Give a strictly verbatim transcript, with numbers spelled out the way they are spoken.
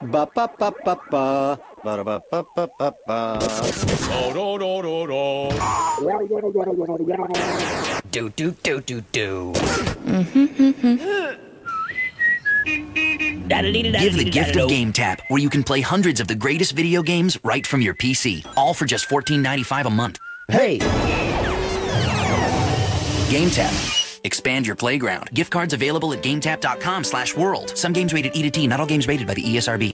Ba ba ba ba ba. Ba ba ba ba ba ba. Do do do do do. Do do do do do. Give the gift of GameTap, where you can play hundreds of the greatest video games right from your P C, all for just fourteen ninety-five a month. Hey! GameTap. Expand your playground. Gift cards available at GameTap dot com slash world. Some games rated E to T, not all games rated by the E S R B.